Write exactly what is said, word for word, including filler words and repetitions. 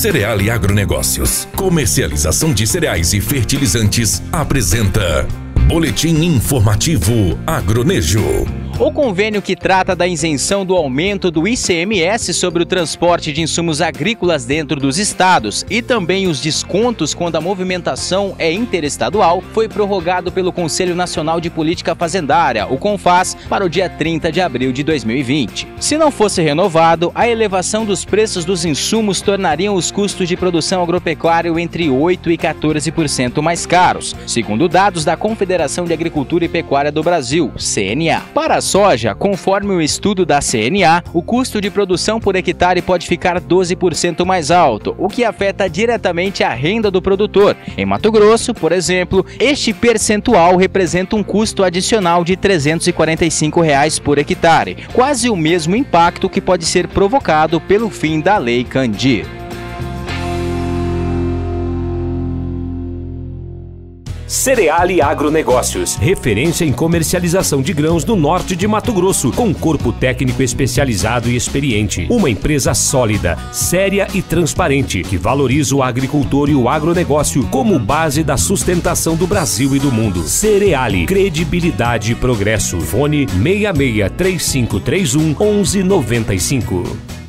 Cereale Agronegócios, comercialização de cereais e fertilizantes, apresenta Boletim Informativo Agronejo. O convênio que trata da isenção do aumento do I C M S sobre o transporte de insumos agrícolas dentro dos estados e também os descontos quando a movimentação é interestadual foi prorrogado pelo Conselho Nacional de Política Fazendária, o CONFAS, para o dia trinta de abril de dois mil e vinte. Se não fosse renovado, a elevação dos preços dos insumos tornariam os custos de produção agropecuária entre oito e quatorze por cento mais caros, segundo dados da Confederação de Agricultura e Pecuária do Brasil, C N A. Para a soja, conforme o estudo da C N A, o custo de produção por hectare pode ficar doze por cento mais alto, o que afeta diretamente a renda do produtor. Em Mato Grosso, por exemplo, este percentual representa um custo adicional de trezentos e quarenta e cinco reais por hectare, quase o mesmo impacto que pode ser provocado pelo fim da Lei Candir. Cereale Agronegócios, referência em comercialização de grãos no norte de Mato Grosso, com corpo técnico especializado e experiente. Uma empresa sólida, séria e transparente, que valoriza o agricultor e o agronegócio como base da sustentação do Brasil e do mundo. Cereale, credibilidade e progresso. Fone seis seis três cinco três um um um nove cinco.